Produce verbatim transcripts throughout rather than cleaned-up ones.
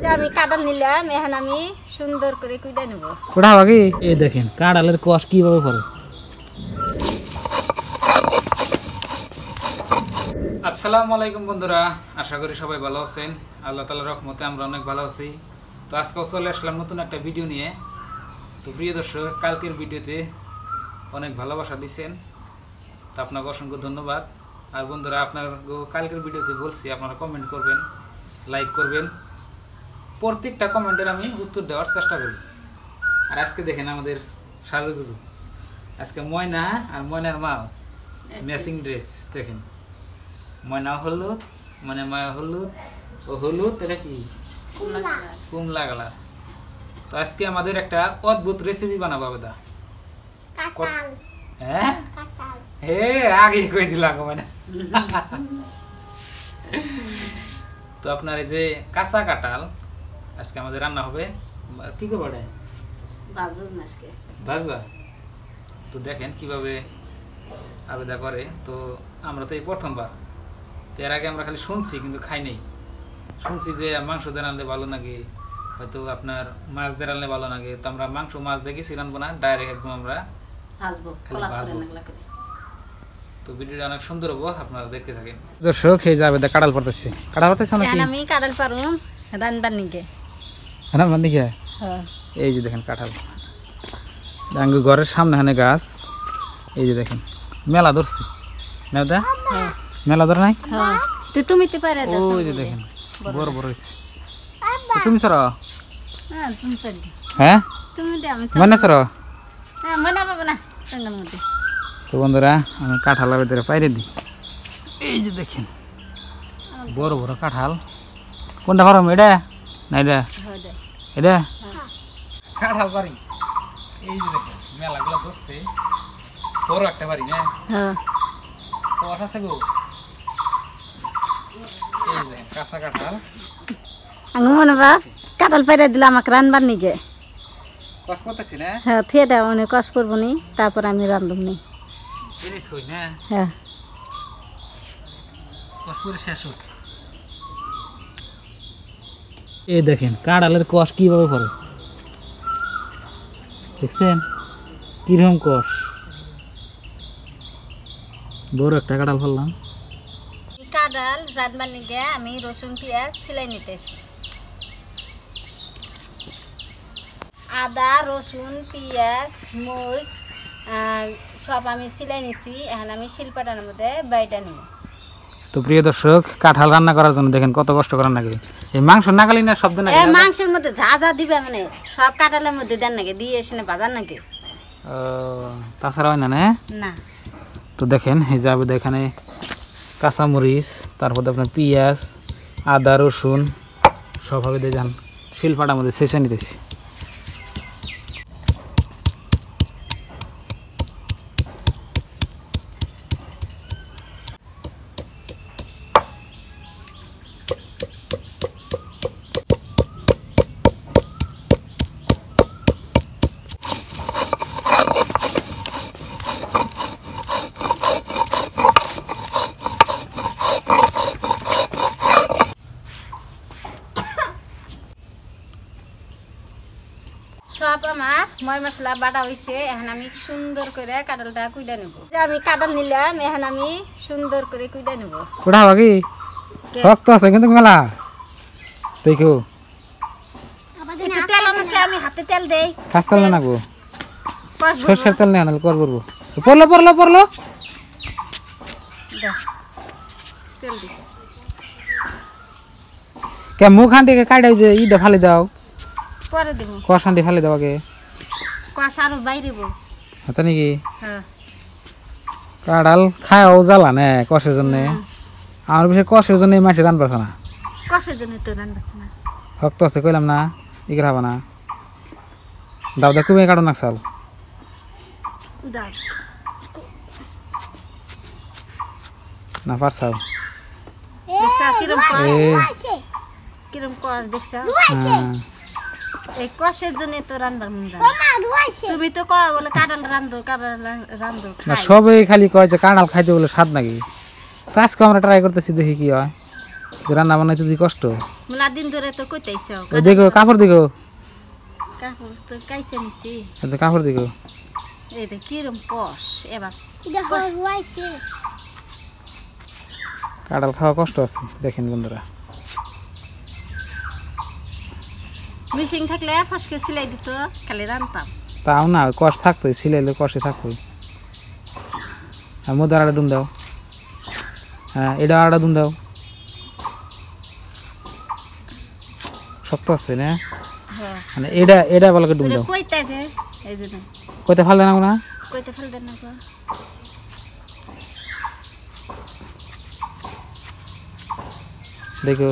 আমি কাঁঠাল নিলাম, এখন আমি সুন্দর করে কুইটা নেব। কুড়া বাকি এই দেখেন কাঁঠালের কষ কিভাবে পড়ে। আসসালামু আলাইকুম বন্ধুরা, আশা করি সবাই ভালো আছেন। আল্লাহ তাআলার রহমতে আমরা অনেক ভালো আছি। তো আজকেও চলে আসলাম নতুন একটা ভিডিও নিয়ে। তো প্রিয় দর্শক, কালকের ভিডিওতে অনেক ভালোবাসা দিচ্ছেন, তো আপনাকে অসংখ্য ধন্যবাদ। আর বন্ধুরা, আপনার কালকের ভিডিওতে বলছি আপনারা কমেন্ট করবেন, লাইক করবেন, প্রত্যেকটা কমেন্টের আমি উত্তর দেওয়ার চেষ্টা করি। আর আজকে দেখেন আমাদের সাজুগুজু, আজকে ময়না আর ময়নার মা ম্যাচিং ড্রেস। দেখেন ময়না হলুদ, মানে মা হলুদ, ও হলুদ, এটা কি কুমলা কালার। তো আজকে আমাদের একটা অদ্ভুত রেসিপি বানাবো দাদা। হ্যাঁ হে আগে কই দিলাম মানে। তো আপনার এই যে কাঁচা কাঁঠাল আজকে আমাদের রান্না হবে। কি করবো ভাজবা? তো দেখেন কিভাবে আবেদা করে। তো আমরা তো এই প্রথমবার, তো এর আগে আমরা খালি শুনছি কিন্তু খাই নাই। শুনছি যে মাংস দিয়ে রানলে ভালো লাগে, হয়তো আপনার মাছ দিয়ে রানলে ভালো লাগে। তো আমরা মাংস মাছ দিয়ে কিছু রানবো না, ডাইরেক্ট একদম আমরা তো ভিডিওটা অনেক সুন্দর হবো, আপনারা দেখতে থাকেন। দর্শক এই যাবে কাঁঠাল পড়তেছে, কাঁঠাল পড়তেছে নাকি? আমি কাঁঠাল পারুম রানবার নিকে রানবার নিকে। এই যে দেখেন কাঁঠাল ডাঙ্গু ঘরের সামনে হানে গাছ। এই যে দেখেন মেলা ধরছে না দা, মেলা ধর নাই। তুই তুমি তো পারে দাও। ওই যে দেখেন বড় বড় হইছে। তুমি সর। হ্যাঁ তুমি পারে। হ্যাঁ তুমি দে আমি মানে সর। হ্যাঁ মনে পাবে না সঙ্গের মধ্যে। তো বন্ধুরা, আমি কাঁঠালের ভিতরে পাইরে দিই। এই যে দেখেন বড় বড় কাঁঠাল। কোনটা ফার্ম? এটা না এটা? এটা কাঁঠাল বাড়ি। এই যে দেখেন মেলাগুলো ধরছে, বড় একটা বাড়ি না? হ্যাঁ কষ আছে গো। এই যে কাঁচা কাঁঠাল। আমি মনে বা কাঁঠাল পাইরে দিলাম আমাকে রানবার নিকে। কষ করতেছি না? হ্যাঁ থিয়ে দাও, মানে কষ করবো নি, তারপর আমি রান্ধব নি। হ্যাঁ এই দেখেন কাঁঠালের কষ কিভাবে পড়ে, দেখছেন কিরকম কষ। বড় একটা কাঁঠাল ফেললাম। কাঁঠাল রান্নার নিকে আমি রসুন পেঁয়াজ সিলাই নিতেছি। আদা রসুন পেঁয়াজ মরিচ সব আমি সিলাই নিছি। এখন আমি শিলপাটার মধ্যে বাইটা নিব। তো প্রিয় দর্শক, কাঁঠাল রান্না করার জন্য দেখেন কত কষ্ট করার নাকি। এই মাংস নাগালি না শব্দ না, মাংসের মধ্যে যা যা দিবে মানে সব কাঁঠালের মধ্যে দেন নাকি, দিয়ে এসে বাজার নাকি। ও তাছাড়া হয় না না। তো দেখেন এই যাবে এখানে কাঁচামরিচ, তারপর আপনার পেঁয়াজ আদা রসুন সবভাবে দিয়ে যান শিলপাটার মধ্যে ছেঁচে নিতেছি। সব আমার ময় মশলা বাটা হয়েছে। এখন আমি সুন্দর করে কাঁঠালটা কুইডা নেব। আমি কাঁঠাল নিলাম, এখন আমি সুন্দর করে কুইডা নেব। কুড়া বাকি রক্ত আছে কিন্তু মেলা দেখো। একটু তেল আছে, আমি হাতে তেল দেই। কাঁচ তেল না গো, সরষের তেল নেই কর করবো। পড়লো পড়লো পড়লো কে মুখ হাঁটিকে কাটাই যে ইটা ফালি দাও। পরে দেব কষ হাঁটি ফালি দাও আগে। কষ আরো বাইরেব হাতে নাকি? হ্যাঁ কাঁঠাল খায়ও জ্বালা নে কষের জন্যে। আমার বিষয়ে কষের জন্য মাসে রান পারছে না, কষের জন্য তো রান পারছে না। ভক্ত আছে কইলাম না ইগরা হবা না। দাও দা কুমে কাটো নাকসাল না পারছাও। দেখছা কিরম কিরম কষ দেখছা? এই কষের জন্য তো রান্নার মন যায়। তুমি তো কয় বলে কাঁঠাল রান্ধো কাঁঠাল রান্ধো খাই। সবাই খালি কয় যে কাঁঠাল খাইতে বলে স্বাদ নাকি। তো আজকে আমরা ট্রাই করতেছি, দেখি কি হয়। রান্না বান্না যদি কষ্ট মেলা দিন ধরে তো কইতেইছো ওই দেখো কাপড় দেখো কাপড় তো কাইছে নিছি তো কাপড় দেখো এই দেখ কিরম কষ এবার দেখো রুয়াইছে কাঁঠাল খাওয়া কষ্ট আছে দেখেন বন্ধুরা মিশিং থাকলে ফসকে সিলাই দিত খালি রান্তাম তাও না কষ থাকতো সিলাইলে কষে থাকতো আর মধ্যে আড়া দুন দাও হ্যাঁ এটা আড়া দুন দাও শক্ত আছে না হ্যাঁ মানে এটা এটা বলকে ডুব দাও কইতে যে এই জন্য কইতে ফাল দেন না কইতে ফেল দেন না গো দেখো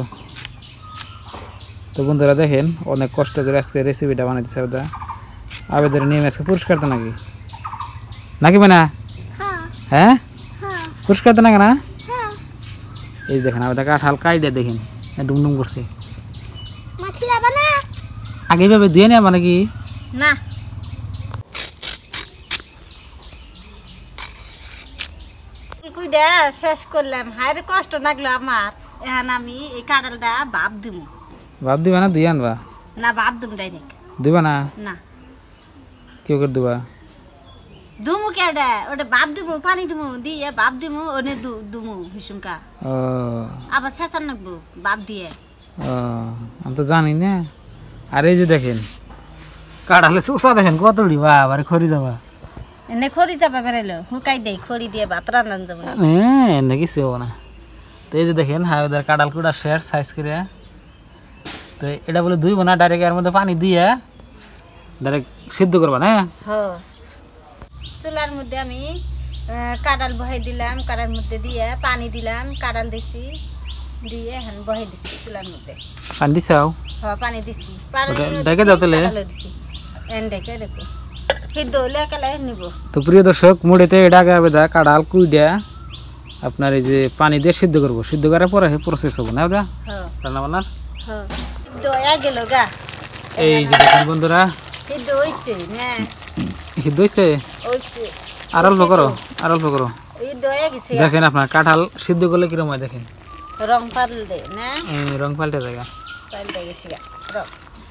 তো বন্ধুরা দেখেন অনেক কষ্ট করে আজকে রেসিপিটা বানাইতেছে ওটা আবেদের নিয়ে আজকে পুরস্কার তো নাকি নাকি মানে হ্যাঁ হ্যাঁ হ্যাঁ পুরস্কার তো নাকি না হ্যাঁ এই দেখেন আবেদা কাঁঠাল কাইডে দেখেন ডুমডুম করছে মাছি লাবা না আগে এইভাবে ধুয়ে নেওয়া মানে কি না কুইডা শেষ করলাম হায় রে কষ্ট লাগলো আমার এখন আমি এই কাঁঠালটা ভাপ দিমু ভাব দিবা না ধুয়ে আনবা না ভাপ দিম ডাইরেক্ট দিবা না না কেউ করে দিবা দুমু কে ওটা ওটা ভাপ দিমু পানি দিমু দিয়ে ভাপ দিমু ওনে দু দুমু হিসুমকা ও আবার শেষান নাকবো ভাপ দিয়ে ও আমি তো জানি না আর এই যে দেখেন কাঁঠালে চুষা দেখেন কত উড়িবা আবার খড়ি যাবা এনে খড়ি যাবে বেড়াইলো হুকাই দেই খড়ি দিয়ে ভাত রান্ধান যাবো না হ্যাঁ এনে কিছু হবো না তো এই যে দেখেন হ্যাঁ ওদের কাঁঠাল কুড়া শেষ সাইজ করে তো এটা বলে ধুইব না ডাইরেক্ট এর মধ্যে পানি দিয়ে ডাইরেক্ট সিদ্ধ করবা না হ্যাঁ চুলার মধ্যে আমি আহ, কাঁঠাল বহাই দিলাম কাঁঠাল মধ্যে দিয়ে পানি দিলাম কাঁঠাল দিছি দিয়ে এখন বহাই দিছি চুলার মধ্যে পানি দিছাও হ্যাঁ পানি দিছি পানি ওটা দিছি, ডেকে দাও তাহলে। কাঁঠালও দিছি এন ডেকে দেখো সিদ্ধ হলে একালে নিব তো প্রিয় দর্শক মুড়িতে এটা আগে আবেদা কাঁঠাল কুইডা আপনার এই যে পানি দিয়ে সিদ্ধ করবো সিদ্ধ করার পরে প্রসেস হবো না ওটা হ্যাঁ রান্না বান্নার হ্যাঁ সিদ্ধ হয়ে গেল গা এই যে দেখেন বন্ধুরা সিদ্ধ হয়েছে না সিদ্ধ হয়েছে হয়েছে আর অল্প করো আর অল্প করো সিদ্ধ হয়ে গেছে গা। দেখেন আপনার কাঁঠাল সিদ্ধ করলে কিরম হয় দেখেন রং পাল দে না এই রং পাল্টে জায়গা পাল্টে গেছে গা রং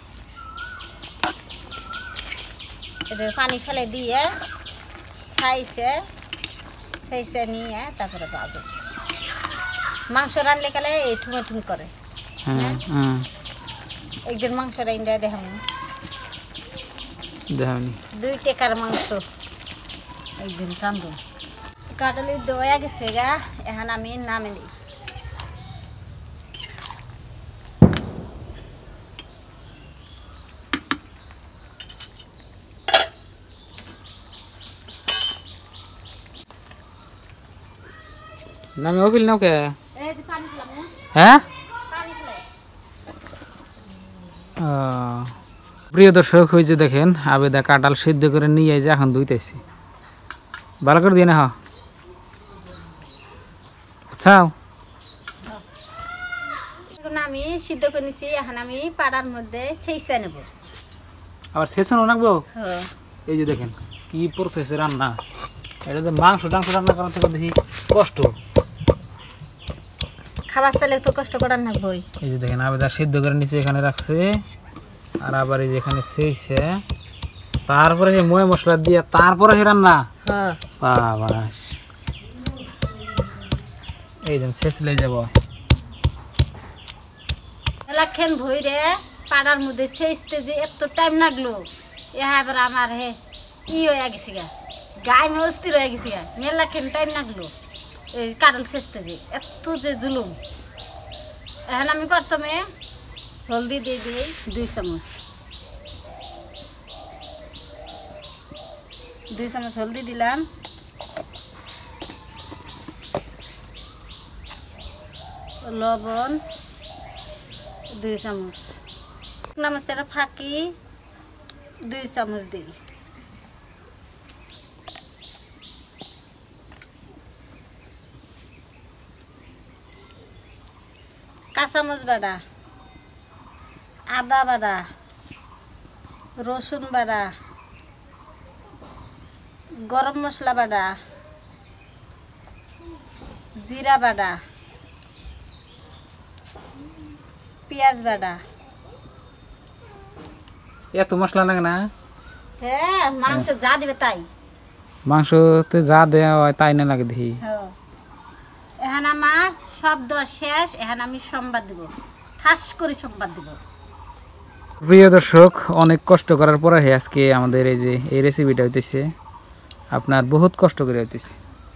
এটা পানি ফেলে দিয়ে ছাইছে ছাইছে নিয়ে তারপরে বাজো মাংস রানলে কালে এই ঠুমে ঠুম করে হ্যাঁ হ্যাঁ একদিন মাংস রাইন দেয় দেখাম দেখাবনি দুই টেকার মাংস একদিন রান্ধু কাটলি দয়া গেছে গা এখন আমি নামে দিই নামে অবিল নাও কে এই যে পানি খেলাম না? হ্যাঁ পানি খেলাই আহ, প্রিয় দর্শক হয়েছে দেখেন আবেদা কাঁঠাল সিদ্ধ করে নিয়ে যে এখন ধুইতেছি ভালো করে দিয়ে না হ চাও এখন আমি সিদ্ধ করে নিছি এখন আমি পাড়ার মধ্যে সেইসা নেব আবার শেষও রাখবো হ্যাঁ এই যে দেখেন কি প্রসেসে রান্না এটা যে মাংস টাংস রান্না করার থেকে দেখি কষ্ট খাবার চালে তো কষ্ট করার না বই এই যে দেখেন আবেদা সিদ্ধ করে নিচে এখানে রাখছে আর আবার এই যে এখানে সেইছে তারপরে যে ময় মশলা দিয়ে তারপরে সে রান্না হ্যাঁ বাবাস এই দেন শেষ লে যাব এলাক্ষণ ভইরে পাড়ার মধ্যে সেইতে যে এত টাইম লাগলো এবার আমার হে ই হয়ে গেছে গা গায়ে মে অস্থির হয়ে গেছে গা মেলাক্ষণ টাইম লাগলো এই কাঁঠাল শেষতে যে এত যে জুলুম এখন আমি প্রথমে হলদি দিয়ে দিই দুই চামচ দুই চামচ হলদি দিলাম লবণ দুই চামচ নামাজের ফাঁকি দুই চামচ দিই কাঁচামচ বাটা আদা বাটা রসুন বাটা গরম মশলা বাটা জিরা বাটা পেঁয়াজ বাটা। এত মশলা লাগে না? হ্যাঁ, মাংস যা দিবে তাই। মাংসতে যা দেওয়া হয় তাই না লাগে দেখি। হ্যাঁ, এখন আমার শব্দ শেষ। এখন আমি সংবাদ দিব, ঠাস করে সংবাদ দিব। প্রিয় দর্শক, অনেক কষ্ট করার পরে আজকে আমাদের এই যে এই রেসিপিটা হইতেছে, আপনার বহুত কষ্ট করে হইতেছে।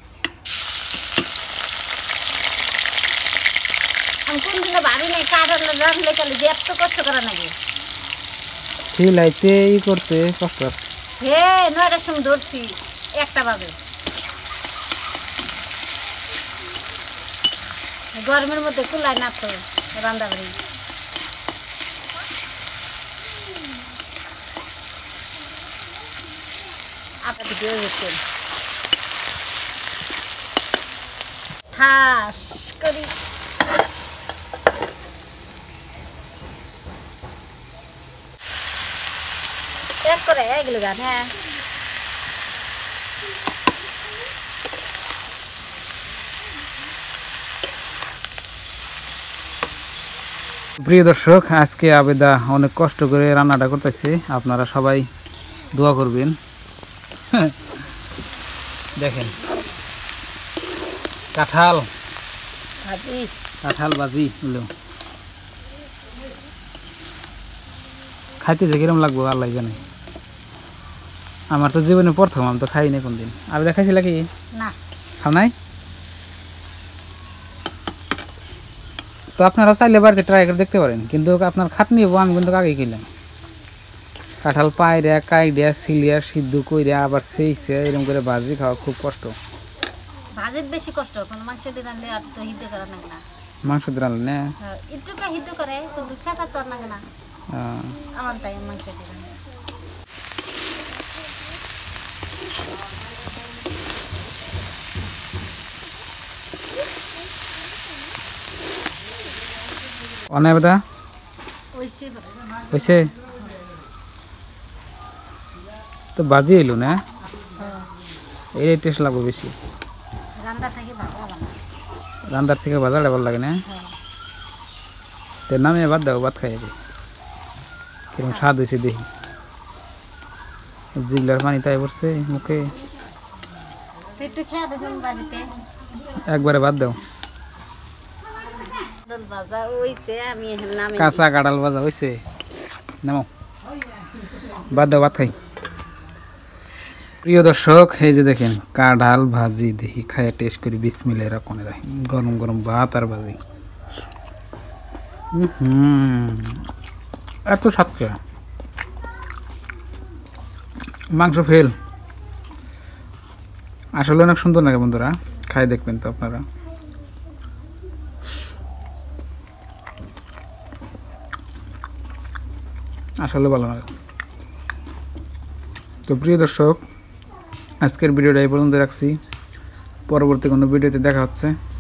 আমি কোনদিনও ভাবি নাই কাঁঠাল রাঁধলে কালে যে এত কষ্ট করা লাগে। ছিলাইতে ই করতে কষ্ট। হে, নয়টার সময় ধরছি, একটা বাজে। গরমের মধ্যে কুলায় না তো রান্না বাড়ি। আপনার ভিডিও দেখছেন, ঠাস করি। এক করে এগুলো গান। হ্যাঁ, প্রিয় দর্শক, আজকে আবেদা অনেক কষ্ট করে রান্নাটা করতেছে, আপনারা সবাই দোয়া করবেন। দেখেন কাঁঠাল ভাজি, কাঁঠাল ভাজি হলো খাইতে যে কিরম লাগবো আল্লাহ জানে। আমার তো জীবনে প্রথম, আমি তো খাই নাই কোনদিন। আর দেখাইছিল কি না খাও নাই? তো আপনারা চাইলে বাড়িতে ট্রাই করে দেখতে পারেন, কিন্তু আপনার খাটনি হবো। আমি কিন্তু আগেই কিনলাম কাঁঠাল পায়রা কাইডিয়া সিলিয়া সিদ্ধ কইরা আবার সেইছে এরকম করে ভাজি খাওয়া খুব কষ্ট। ভাজির বেশি কষ্ট, কোনো মাংস দিয়ে রান্নলে আর তো হিদ্ধ করা লাগে না। মাংস দিয়ে রান্না না? হ্যাঁ, একটুকা হিদ্ধ করে, কিন্তু ছেঁচা তো আর লাগে না। আমার তাই মাংস দিয়ে রান্না। অনেক বেদা ওইসে হয়েছে তো ভাজি এলো না, এই টেস্ট লাগবে বেশি। রান্না থেকে ভালো লাগে, রান্নার থেকে ভাজাটা ভালো লাগে না? তো নামে ভাত দাও, ভাত খাই যাবে। কিরকম স্বাদ হয়েছে দেখি, জিগলার পানি তাই পড়ছে মুখে। একটু খেয়ে দেখুন বাড়িতে। একবারে ভাত দাও। ভাজা হইছে, আমি এখন নামে কাঁচা কাঁঠাল ভাজা হয়েছে, নামো ভাত দাও, ভাত খাই। প্রিয় দর্শক, এই যে দেখেন কাঁঠাল ভাজি, দেখি খাইয়া টেস্ট করি। বিসমিল্লাহির রহমানির রহিম। গরম গরম ভাত আর ভাজি, হুম এত সাতটা মাংস ফেল। আসলে অনেক সুন্দর লাগে বন্ধুরা, খাই দেখবেন তো আপনারা। আসলে ভালো লাগে। তো প্রিয় দর্শক, আজকের ভিডিওটা এই পর্যন্ত রাখছি। পরবর্তী কোনো ভিডিওতে দেখা হচ্ছে।